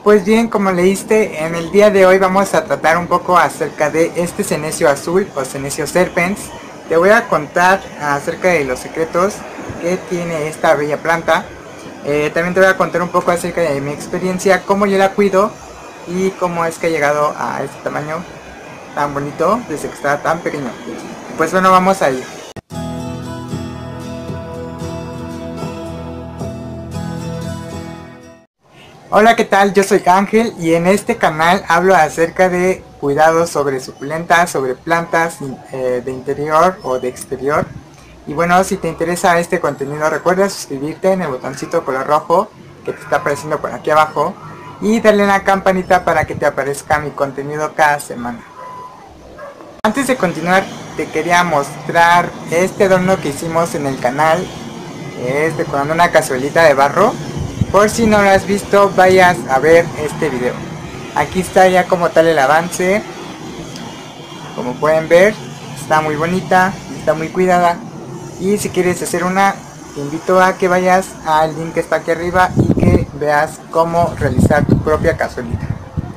Pues bien, como leíste, en el día de hoy vamos a tratar un poco acerca de este Senecio azul o Senecio serpens. Te voy a contar acerca de los secretos que tiene esta bella planta. También te voy a contar un poco acerca de mi experiencia, cómo yo la cuido y cómo es que ha llegado a este tamaño tan bonito desde que estaba tan pequeño. Pues bueno, vamos a ir. Hola, ¿qué tal? Yo soy Ángel y en este canal hablo acerca de cuidados sobre suculentas, sobre plantas de interior o de exterior. Y bueno, si te interesa este contenido, recuerda suscribirte en el botoncito color rojo que te está apareciendo por aquí abajo y darle a la campanita para que te aparezca mi contenido cada semana. Antes de continuar, te quería mostrar este adorno que hicimos en el canal. Es decorando una cazuelita de barro. Por si no lo has visto, vayas a ver este video. Aquí está ya como tal el avance. Como pueden ver, está muy bonita, está muy cuidada. Y si quieres hacer una, te invito a que vayas al link que está aquí arriba y que veas cómo realizar tu propia cazuelita.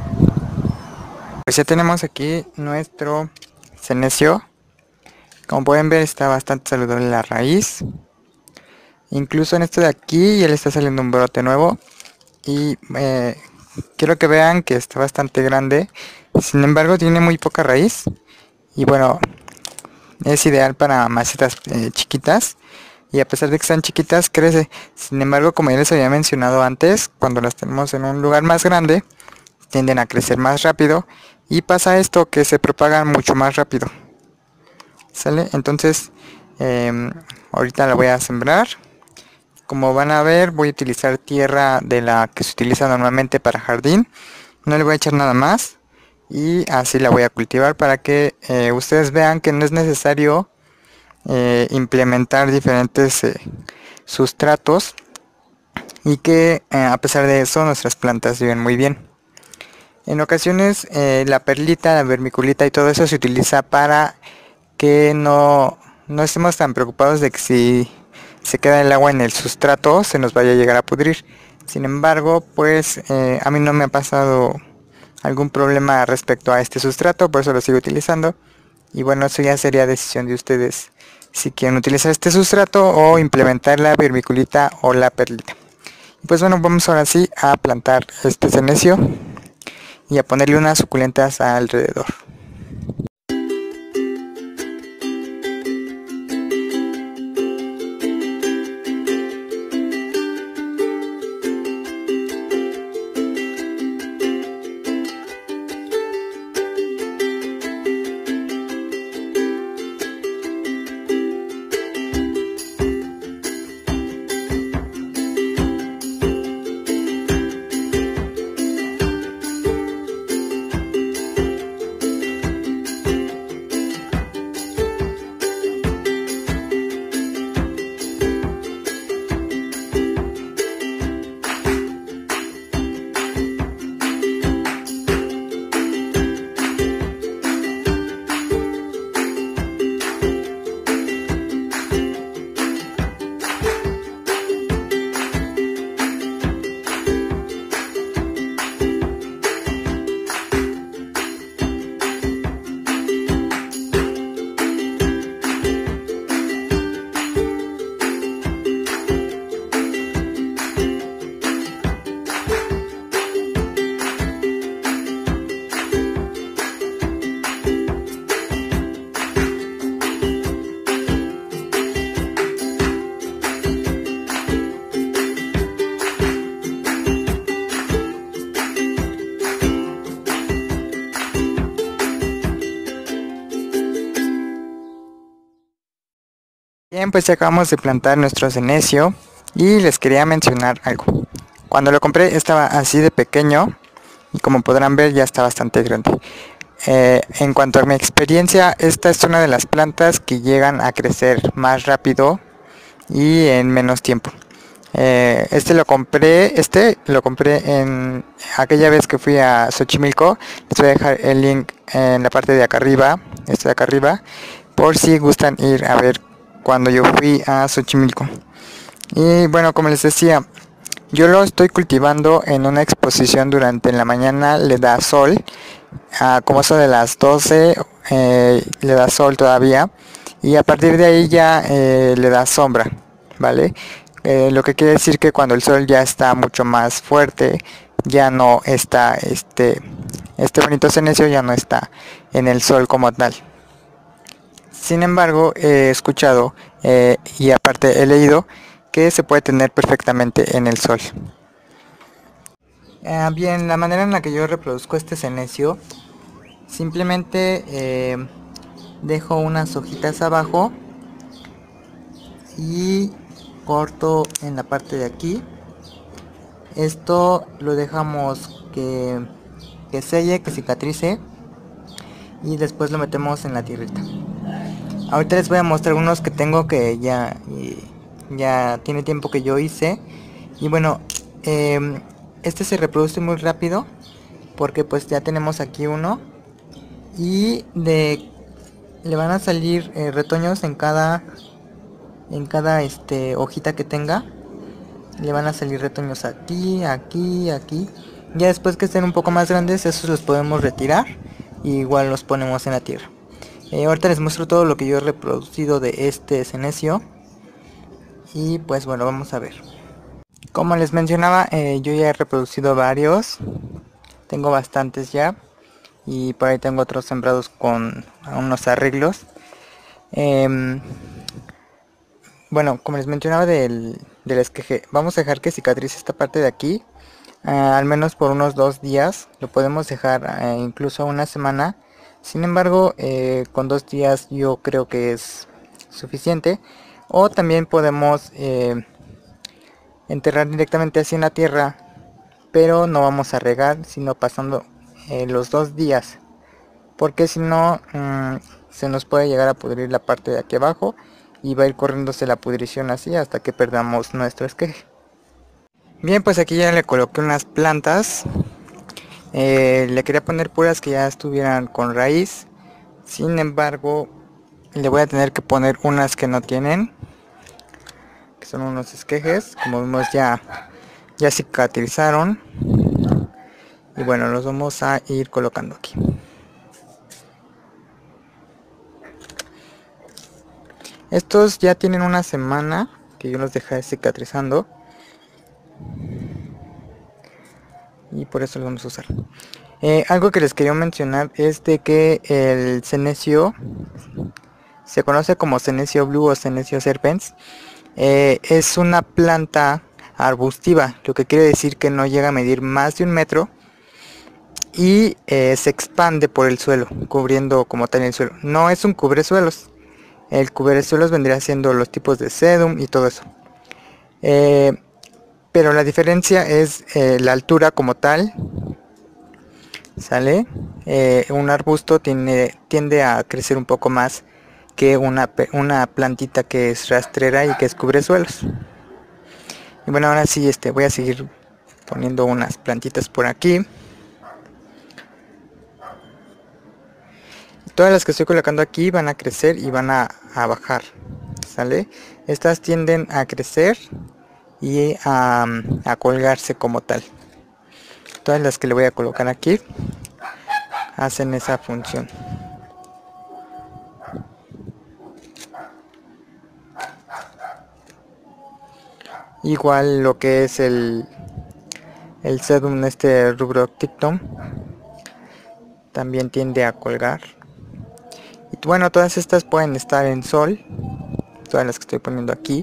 Pues ya tenemos aquí nuestro senecio. Como pueden ver, está bastante saludable la raíz. Incluso en esto de aquí ya le está saliendo un brote nuevo. Y quiero que vean que está bastante grande. Sin embargo, tiene muy poca raíz. Y bueno, es ideal para macetas chiquitas. Y a pesar de que están chiquitas, crece. Sin embargo, como ya les había mencionado antes, cuando las tenemos en un lugar más grande, tienden a crecer más rápido. Y pasa esto, que se propagan mucho más rápido. ¿Sale? Entonces, ahorita la voy a sembrar. Como van a ver, voy a utilizar tierra de la que se utiliza normalmente para jardín. No le voy a echar nada más. Y así la voy a cultivar para que ustedes vean que no es necesario implementar diferentes sustratos. Y que a pesar de eso nuestras plantas viven muy bien. En ocasiones la perlita, la vermiculita y todo eso se utiliza para que no estemos tan preocupados de que si se queda el agua en el sustrato se nos vaya a llegar a pudrir. Sin embargo, pues a mí no me ha pasado algún problema respecto a este sustrato, por eso lo sigo utilizando. Y bueno, eso ya sería decisión de ustedes si quieren utilizar este sustrato o implementar la vermiculita o la perlita. Pues bueno, vamos ahora sí a plantar este senecio y a ponerle unas suculentas alrededor. Bien, pues ya acabamos de plantar nuestro senecio y les quería mencionar algo. Cuando lo compré estaba así de pequeño y como podrán ver ya está bastante grande. En cuanto a mi experiencia, esta es una de las plantas que llegan a crecer más rápido y en menos tiempo. Este lo compré en aquella vez que fui a Xochimilco. Les voy a dejar el link en la parte de acá arriba, de acá arriba, por si gustan ir a ver cuando yo fui a Xochimilco. Y bueno, como les decía, Yo lo estoy cultivando en una exposición durante la mañana, le da sol, como eso de las 12 le da sol todavía y a partir de ahí ya le da sombra, ¿vale? Lo que quiere decir que cuando el sol ya está mucho más fuerte, ya no está este bonito senecio ya no está en el sol como tal. Sin embargo, he escuchado y aparte he leído que se puede tener perfectamente en el sol. Bien, la manera en la que yo reproduzco este senecio, simplemente dejo unas hojitas abajo y corto en la parte de aquí. Esto lo dejamos que selle, que cicatrice y después lo metemos en la tierrita. Ahorita les voy a mostrar unos que tengo que ya tiene tiempo que yo hice. Y bueno, este se reproduce muy rápido porque pues ya tenemos aquí uno y le van a salir retoños en cada hojita que tenga. Le van a salir retoños aquí, aquí, aquí. Ya después que estén un poco más grandes, esos los podemos retirar y igual los ponemos en la tierra. Ahorita les muestro todo lo que yo he reproducido de este senecio. Y pues bueno, vamos a ver. Como les mencionaba, yo ya he reproducido varios. Tengo bastantes ya. Y por ahí tengo otros sembrados con unos arreglos. Bueno, como les mencionaba del esqueje, vamos a dejar que cicatrice esta parte de aquí. Al menos por unos 2 días. Lo podemos dejar incluso una semana. Sin embargo, con 2 días yo creo que es suficiente. O también podemos enterrar directamente así en la tierra, pero no vamos a regar, sino pasando los 2 días. Porque si no, se nos puede llegar a pudrir la parte de aquí abajo y va a ir corriéndose la pudrición así hasta que perdamos nuestro esqueje. Bien, pues aquí ya le coloqué unas plantas. Le quería poner puras que ya estuvieran con raíz. Sin embargo, le voy a tener que poner unas que no tienen, que son unos esquejes. Como vemos ya cicatrizaron. Y bueno, los vamos a ir colocando aquí. Estos ya tienen una semana que yo los dejé cicatrizando. Y por eso los vamos a usar. Algo que les quería mencionar es de que el senecio se conoce como senecio blue o senecio serpens. Es una planta arbustiva, lo que quiere decir que no llega a medir más de 1 metro y se expande por el suelo, cubriendo como tal el suelo. No es un cubresuelos. El cubresuelos vendría siendo los tipos de sedum y todo eso. Pero la diferencia es la altura como tal. ¿Sale? Un arbusto tiende a crecer un poco más que una plantita que es rastrera y que es cubresuelos. Y bueno, ahora sí voy a seguir poniendo unas plantitas por aquí. Todas las que estoy colocando aquí van a crecer y van a bajar. ¿Sale? Estas tienden a crecer y a colgarse como tal. Todas las que le voy a colocar aquí hacen esa función. Igual lo que es el sedum, Rubroticton, también tiende a colgar. Y bueno, todas estas pueden estar en sol, todas las que estoy poniendo aquí.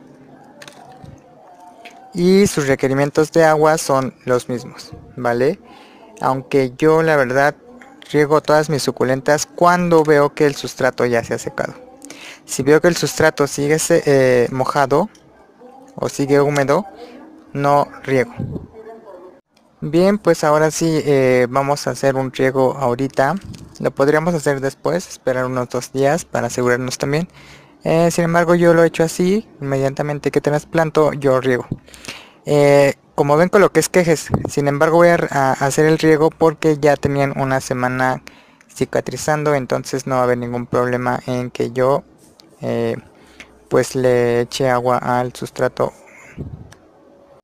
Y sus requerimientos de agua son los mismos, ¿vale? Aunque yo la verdad riego todas mis suculentas cuando veo que el sustrato ya se ha secado. Si veo que el sustrato sigue mojado o sigue húmedo, no riego. Bien, pues ahora sí vamos a hacer un riego ahorita. Lo podríamos hacer después, esperar unos 2 días para asegurarnos también. Sin embargo, yo lo he hecho así, inmediatamente que trasplanto yo riego. Como ven, coloqué esquejes. Sin embargo, voy a hacer el riego porque ya tenían una semana cicatrizando, entonces no va a haber ningún problema en que yo pues le eche agua al sustrato.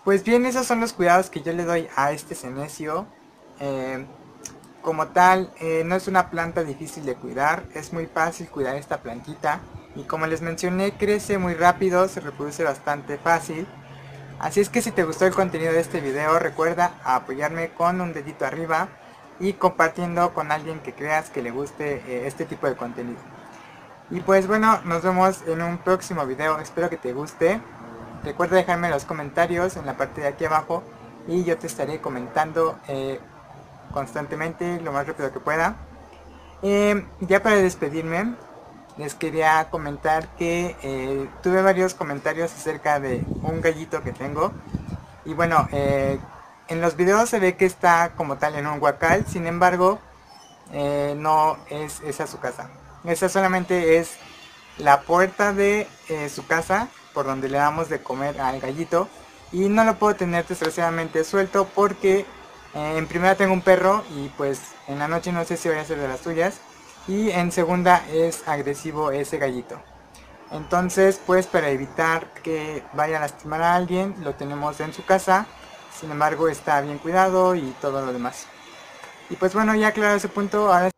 Pues bien, esos son los cuidados que yo le doy a este senecio. Eh, Como tal, no es una planta difícil de cuidar, es muy fácil cuidar esta plantita. Y como les mencioné, crece muy rápido, se reproduce bastante fácil. Así es que si te gustó el contenido de este video, recuerda apoyarme con un dedito arriba y compartiendo con alguien que creas que le guste este tipo de contenido. Y pues bueno, nos vemos en un próximo video, espero que te guste. Recuerda dejarme los comentarios en la parte de aquí abajo y yo te estaré comentando constantemente lo más rápido que pueda. Ya para despedirme, les quería comentar que tuve varios comentarios acerca de un gallito que tengo. Y bueno, en los videos se ve que está como tal en un huacal, sin embargo, no es esa su casa. Esa solamente es la puerta de su casa por donde le damos de comer al gallito. Y no lo puedo tener desgraciadamente suelto porque en primera tengo un perro y pues en la noche no sé si voy a hacer de las suyas. Y en segunda es agresivo ese gallito. Entonces pues para evitar que vaya a lastimar a alguien lo tenemos en su casa. Sin embargo está bien cuidado y todo lo demás. Y pues bueno, ya aclarado ese punto, ahora